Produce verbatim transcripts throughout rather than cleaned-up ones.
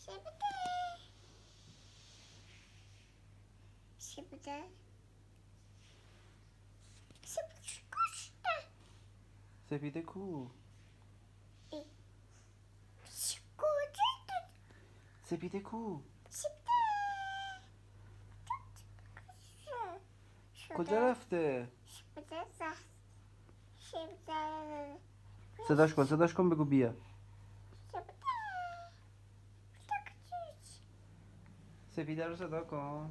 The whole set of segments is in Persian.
سپیده سپیده سپیده کشته سپیده کو سپیده کو کجا رفته؟ صداش کن صداش کن بگو بیا. سپیده رو صدا کن.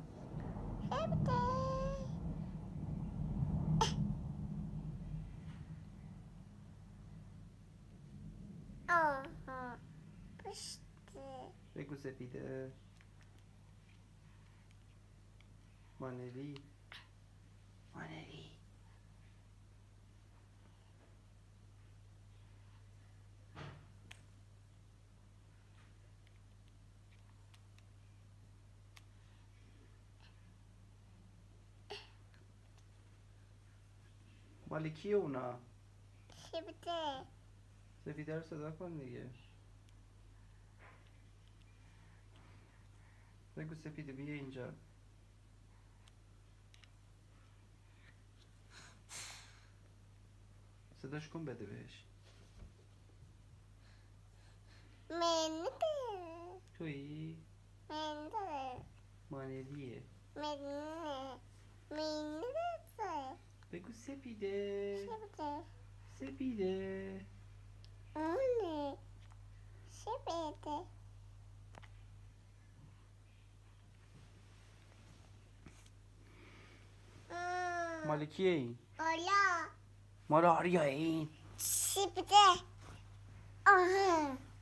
آها پشته بگو سپیده. مانلی مانلی مالی کیه اونا؟ سپیده سپیده رو صدا کن دیگه. بگو سپیده بیا اینجا. صداش کن بده بهش. منده تویی؟ منده مانلیه. منده منده بگو سپیده. سپیده سپیده اونه سپیده مال کیه این؟ آلا مال آریا این. سپیده آها